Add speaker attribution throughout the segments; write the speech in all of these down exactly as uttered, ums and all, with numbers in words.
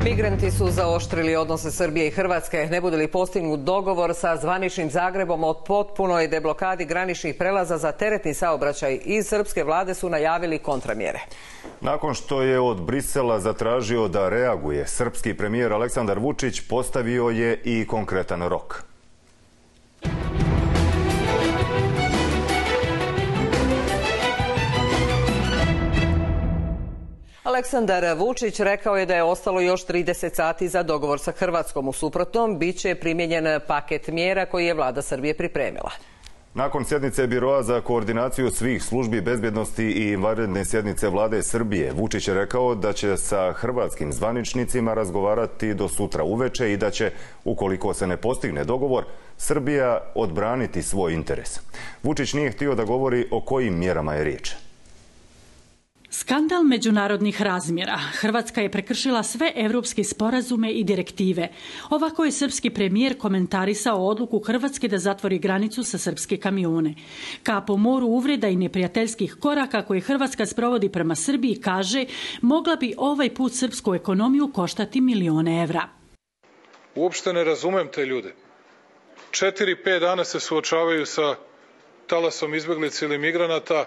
Speaker 1: Migranti su zaoštrili odnose Srbije i Hrvatske. Ne bude li postignut dogovor sa zvaničnim Zagrebom o potpunoj deblokadi graničnih prelaza za teretni saobraćaj, iz srpske vlade su najavili kontramjere.
Speaker 2: Nakon što je od Brisela zatražio da reaguje, srpski premijer Aleksandar Vučić postavio je i konkretan rok.
Speaker 1: Aleksandar Vučić rekao je da je ostalo još trideset sati za dogovor sa Hrvatskom. U suprotnom, bit će primijenjen paket mjera koji je vlada Srbije pripremila.
Speaker 2: Nakon sjednice Biroa za koordinaciju svih službi bezbjednosti i vanredne sjednice vlade Srbije, Vučić je rekao da će sa hrvatskim zvaničnicima razgovarati do sutra uveče i da će, ukoliko se ne postigne dogovor, Srbija odbraniti svoj interes. Vučić nije htio da govori o kojim mjerama je riječ.
Speaker 3: Skandal međunarodnih razmjera. Hrvatska je prekršila sve evropske sporazume i direktive. Ovako je srpski premijer komentarisao odluku Hrvatske da zatvori granicu sa srpske kamione. Ka po moru uvreda i neprijateljskih koraka koje Hrvatska sprovodi prema Srbiji, kaže, mogla bi ovaj put srpsku ekonomiju koštati milione evra.
Speaker 4: Uopšte ne razumem te ljude. Četiri, pet dana se suočavaju sa talasom izbjeglica ili migranata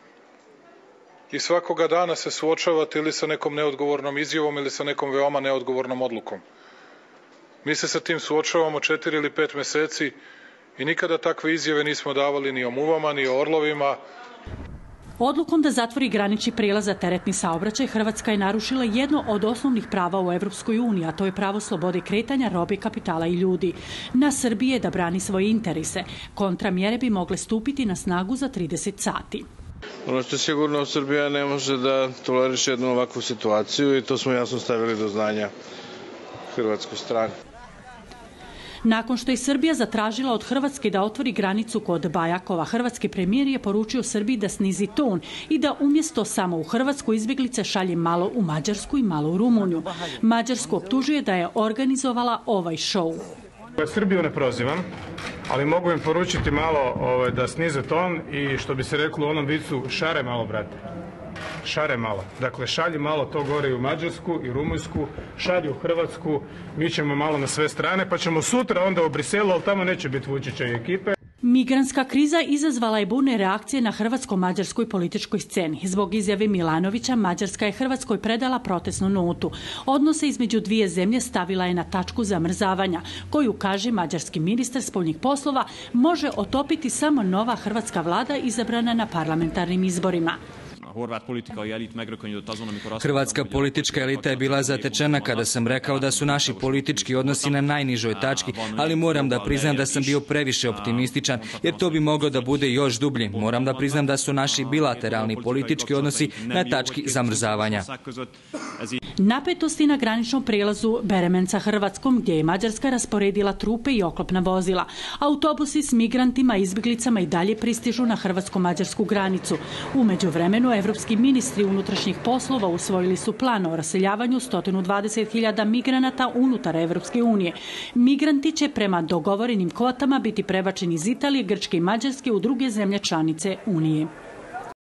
Speaker 4: i svakoga dana se suočavate ili sa nekom neodgovornom izjavom ili sa nekom veoma neodgovornom odlukom. Mi se sa tim suočavamo četiri ili pet meseci i nikada takve izjave nismo davali ni o muvama, ni o orlovima.
Speaker 3: Odlukom da zatvori granični prijelaz za teretni saobraćaj, Hrvatska je narušila jedno od osnovnih prava u Evropskoj uniji, a to je pravo slobode kretanja robe, kapitala i ljudi. Na Srbiji je da brani svoje interese. Kontramjere bi mogle stupiti na snagu za trideset sati.
Speaker 5: Ono što je sigurno, Srbija ne može da toleriše jednu ovakvu situaciju i to smo jasno stavili do znanja hrvatskoj strani.
Speaker 3: Nakon što je Srbija zatražila od Hrvatske da otvori granicu kod Bajakova, hrvatski premijer je poručio Srbiji da snizi ton i da umjesto samo u Hrvatsku izbjeglice šalje malo u Mađarsku i malo u Rumuniju. Mađarsku optužuje da je organizovala ovaj šou.
Speaker 6: Srbiju ne prozivam, ali mogu im poručiti malo ovaj, da snize ton i, što bi se reklo u onom vicu, šare malo, brate. Šare malo. Dakle, šalji malo to gore i u Mađarsku i Rumunjsku, šalji u Hrvatsku, mi ćemo malo na sve strane, pa ćemo sutra onda u Briselu, ali tamo neće biti Vučića i ekipe.
Speaker 3: Migrantska kriza izazvala je burne reakcije na hrvatsko-mađarskoj političkoj sceni. Zbog izjave Milanovića, Mađarska je Hrvatskoj predala protestnu notu. Odnose između dvije zemlje stavila je na tačku zamrzavanja, koju, kaže mađarski ministar spoljnih poslova, može otopiti samo nova hrvatska vlada izabrana na parlamentarnim izborima.
Speaker 7: Hrvatska politička elita je bila zatečena kada sam rekao da su naši politički odnosi na najnižoj tački, ali moram da priznam da sam bio previše optimističan, jer to bi moglo da bude još dublje. Moram da priznam da su naši bilateralni politički odnosi na tački zamrzavanja.
Speaker 3: Napetosti na graničnom prijelazu Beremen sa Hrvatskom, gdje je Mađarska rasporedila trupe i oklopna vozila. Autobusi s migrantima i izbjeglicama i dalje pristižu na hrvatsko-mađarsku granicu. U međuvremenu, evropski ministri unutrašnjih poslova usvojili su plan o raseljavanju sto dvadeset hiljada migranata unutar Evropske unije. Migranti će prema dogovorenim kvotama biti prebačeni iz Italije, Grčke i Mađarske u druge zemlje članice Unije.